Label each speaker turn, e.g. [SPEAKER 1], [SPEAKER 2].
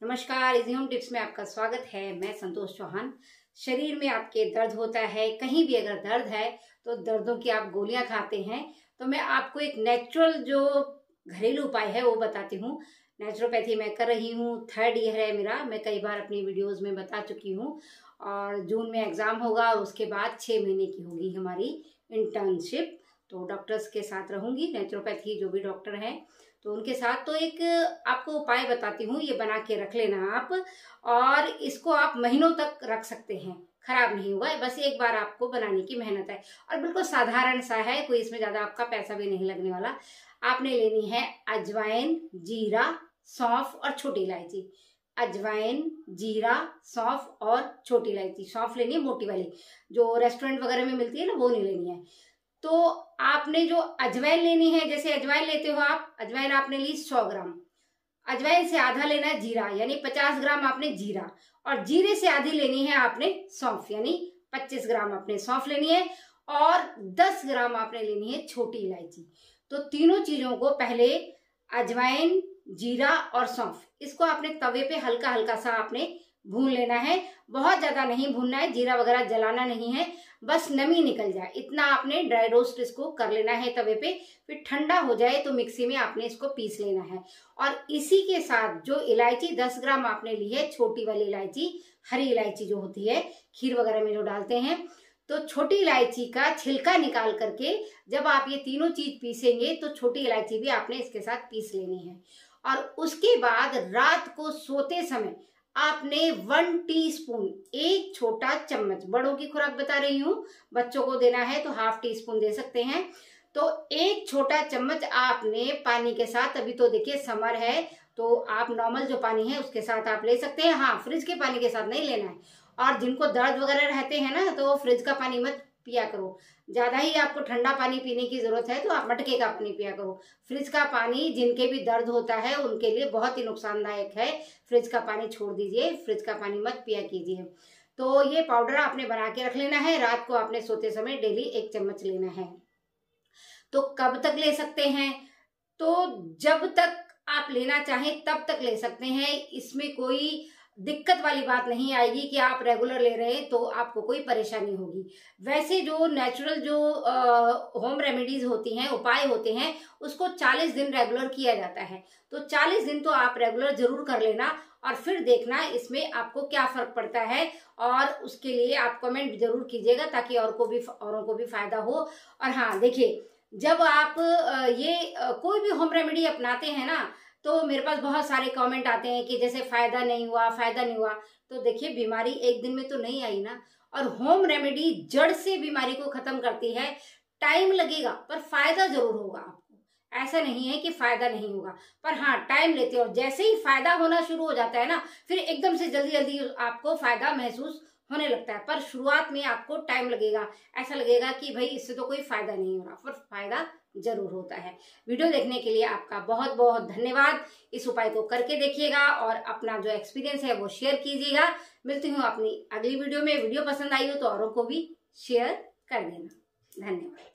[SPEAKER 1] नमस्कार, easy home tips में आपका स्वागत है। मैं संतोष चौहान। शरीर में आपके दर्द होता है, कहीं भी अगर दर्द है तो दर्दों की आप गोलियां खाते हैं, तो मैं आपको एक नेचुरल जो घरेलू उपाय है वो बताती हूँ। नेचुरोपैथी मैं कर रही हूँ, 3rd ईयर है मेरा। मैं कई बार अपनी वीडियोस में बता चुकी हूँ और जून में एग्जाम होगा और उसके बाद 6 महीने की होगी हमारी इंटर्नशिप। तो डॉक्टर्स के साथ रहूंगी, नेचुरोपैथी जो भी डॉक्टर हैं तो उनके साथ। तो एक आपको उपाय बताती हूँ, ये बना के रख लेना आप, और इसको आप महीनों तक रख सकते हैं, खराब नहीं होगा। बस एक बार आपको बनाने की मेहनत है और बिल्कुल साधारण सा है, कोई इसमें ज्यादा आपका पैसा भी नहीं लगने वाला। आपने लेनी है अजवाइन, जीरा, सौंफ और छोटी इलायची। अजवाइन, जीरा, सौंफ और छोटी इलायची। सौंफ लेनी है मोटी वाली, जो रेस्टोरेंट वगैरह में मिलती है ना, वो नहीं लेनी है। तो आपने जो अजवाइन लेनी है, जैसे अजवाइन लेते हो आप, अजवाइन आपने ली 100 ग्राम। अजवाइन से आधा लेना है जीरा, यानी 50 ग्राम आपने जीरा, और जीरे से आधी लेनी है आपने सौंफ, यानी 25 ग्राम आपने सौंफ लेनी है, और 10 ग्राम आपने लेनी है छोटी इलायची। तो तीनों चीजों को पहले, अजवाइन, जीरा और सौंफ, इसको आपने तवे पे हल्का हल्का सा आपने भून लेना है। बहुत ज्यादा नहीं भूनना है, जीरा वगैरह जलाना नहीं है, बस नमी निकल जाए इतना आपने ड्राई रोस्ट इसको कर लेना है तवे पे। फिर ठंडा हो जाए तो मिक्सी में आपने इसको पीस लेना है। और इसी के साथ जो इलायची 10 ग्राम आपने ली है, छोटी वाली इलायची, हरी इलायची जो होती है खीर वगैरह में जो डालते हैं, तो छोटी इलायची का छिलका निकाल करके जब आप ये तीनों चीज पीसेंगे तो छोटी इलायची भी आपने इसके साथ पीस लेनी है। और उसके बाद रात को सोते समय आपने 1 टीस्पून, एक छोटा चम्मच, बड़ों की खुराक बता रही हूँ, बच्चों को देना है तो ½ टीस्पून दे सकते हैं, तो एक छोटा चम्मच आपने पानी के साथ, अभी तो देखिए समर है तो आप नॉर्मल जो पानी है उसके साथ आप ले सकते हैं। हाँ, फ्रिज के पानी के साथ नहीं लेना है। और जिनको दर्द वगैरह रहते हैं ना, तो फ्रिज का पानी मत पिया करो। ज्यादा ही आपको ठंडा पानी पीने की जरूरत है तो आप मटके का पानी पिया करो। फ्रिज का पानी जिनके भी दर्द होता है उनके लिए बहुत ही नुकसानदायक है। फ्रिज का पानी छोड़ दीजिए, फ्रिज का पानी मत पिया कीजिए। तो ये पाउडर आपने बना के रख लेना है। रात को आपने सोते समय डेली 1 चम्मच लेना है। तो कब तक ले सकते हैं? तो जब तक आप लेना चाहें तब तक ले सकते हैं। इसमें कोई दिक्कत वाली बात नहीं आएगी कि आप रेगुलर ले रहे हैं तो आपको कोई परेशानी होगी। वैसे जो नेचुरल जो होम रेमेडीज होती हैं, उपाय होते हैं, उसको 40 दिन रेगुलर किया जाता है। तो 40 दिन तो आप रेगुलर जरूर कर लेना और फिर देखना इसमें आपको क्या फर्क पड़ता है। और उसके लिए आप कमेंट जरूर कीजिएगा ताकि औरों को भी फायदा हो। और हाँ देखिए, जब आप कोई भी होम रेमेडी अपनाते हैं ना, तो मेरे पास बहुत सारे कमेंट आते हैं कि जैसे फायदा नहीं हुआ, फायदा नहीं हुआ। तो देखिए, बीमारी एक दिन में तो नहीं आई ना, और होम रेमेडी जड़ से बीमारी को खत्म करती है। टाइम लगेगा पर फायदा जरूर होगा आपको, ऐसा नहीं है कि फायदा नहीं होगा, पर हाँ टाइम लेते हो। जैसे ही फायदा होना शुरू हो जाता है ना, फिर एकदम से जल्दी जल्दी आपको फायदा महसूस होने लगता है। पर शुरुआत में आपको टाइम लगेगा, ऐसा लगेगा कि भाई इससे तो कोई फायदा नहीं हो रहा, पर फायदा जरूर होता है। वीडियो देखने के लिए आपका बहुत बहुत धन्यवाद। इस उपाय को करके देखिएगा और अपना जो एक्सपीरियंस है वो शेयर कीजिएगा। मिलती हूँ अपनी अगली वीडियो में। वीडियो पसंद आई हो तो औरों को भी शेयर कर देना। धन्यवाद।